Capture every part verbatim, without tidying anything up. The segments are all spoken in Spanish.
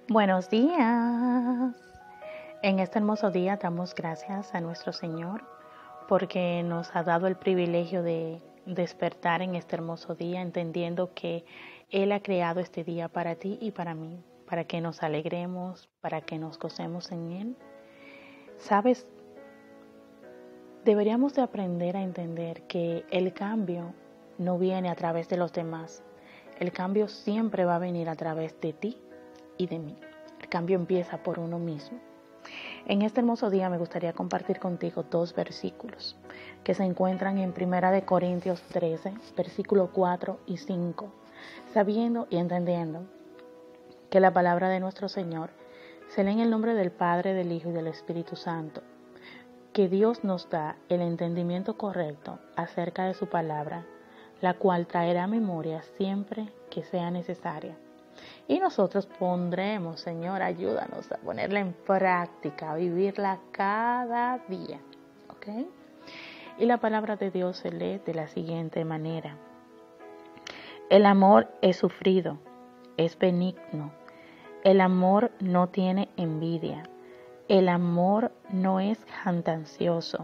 Buenos días. En este hermoso día damos gracias a nuestro Señor porque nos ha dado el privilegio de despertar en este hermoso día, entendiendo que Él ha creado este día para ti y para mí, para que nos alegremos, para que nos gocemos en Él. ¿Sabes? Deberíamos de aprender a entender que el cambio no viene a través de los demás. El cambio siempre va a venir a través de ti y de mí. El cambio empieza por uno mismo. En este hermoso día me gustaría compartir contigo dos versículos que se encuentran en Primera de Corintios trece, versículos cuatro y cinco, sabiendo y entendiendo que la palabra de nuestro Señor se lee en el nombre del Padre, del Hijo y del Espíritu Santo, que Dios nos da el entendimiento correcto acerca de su palabra, la cual traerá memoria siempre que sea necesaria. Y nosotros pondremos, Señor, ayúdanos a ponerla en práctica, a vivirla cada día. ¿Ok? Y la palabra de Dios se lee de la siguiente manera. El amor es sufrido, es benigno. El amor no tiene envidia. El amor no es jactancioso.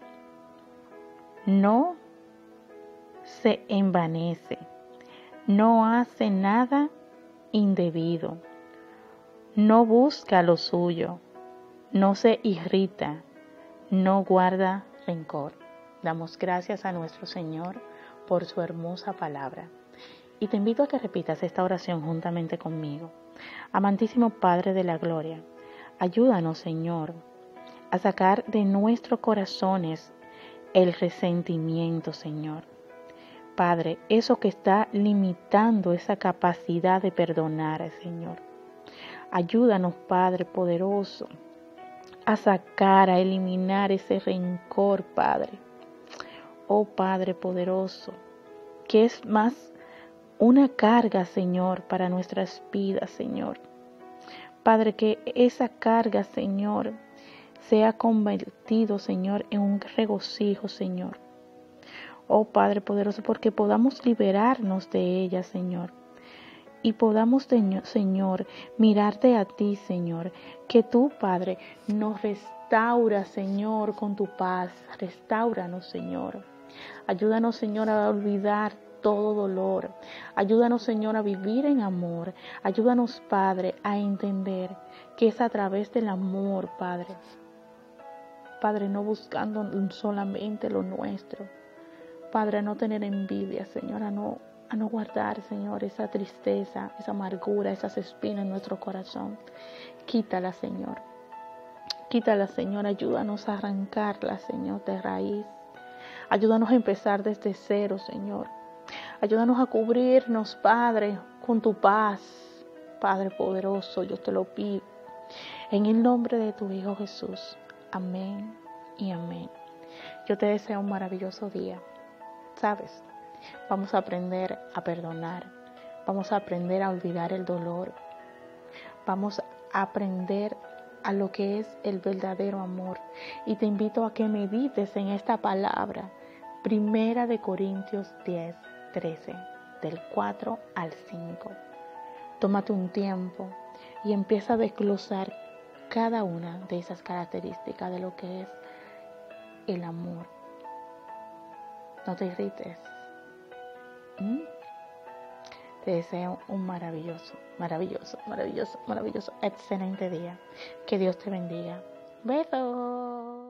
No se envanece. No hace nada indebido, no busca lo suyo, no se irrita, no guarda rencor. Damos gracias a nuestro Señor por su hermosa palabra. Y te invito a que repitas esta oración juntamente conmigo. Amantísimo Padre de la Gloria, ayúdanos, Señor, a sacar de nuestros corazones el resentimiento, Señor. Padre, eso que está limitando esa capacidad de perdonar, Señor. Ayúdanos, Padre poderoso, a sacar, a eliminar ese rencor, Padre. Oh Padre poderoso, que es más una carga, Señor, para nuestras vidas, Señor. Padre, que esa carga, Señor, sea convertido, Señor, en un regocijo, Señor. Oh Padre poderoso, porque podamos liberarnos de ella, Señor. Y podamos, Señor, mirarte a ti, Señor. Que tú, Padre, nos restaura, Señor, con tu paz. Restáuranos, Señor. Ayúdanos, Señor, a olvidar todo dolor. Ayúdanos, Señor, a vivir en amor. Ayúdanos, Padre, a entender que es a través del amor, Padre. Padre, no buscando solamente lo nuestro. Padre, a no tener envidia, Señor, a no, a no guardar, Señor, esa tristeza, esa amargura, esas espinas en nuestro corazón. Quítala, Señor. Quítala, Señor. Ayúdanos a arrancarla, Señor, de raíz. Ayúdanos a empezar desde cero, Señor. Ayúdanos a cubrirnos, Padre, con tu paz. Padre poderoso, yo te lo pido. En el nombre de tu Hijo Jesús. Amén y amén. Yo te deseo un maravilloso día. ¿Sabes? Vamos a aprender a perdonar. Vamos a aprender a olvidar el dolor. Vamos a aprender a lo que es el verdadero amor. Y te invito a que medites en esta palabra. Primera de Corintios diez, trece, del cuatro al cinco. Tómate un tiempo y empieza a desglosar cada una de esas características de lo que es el amor. No te irrites. ¿Mm? Te deseo un maravilloso, maravilloso, maravilloso, maravilloso, excelente día. Que Dios te bendiga. Besos.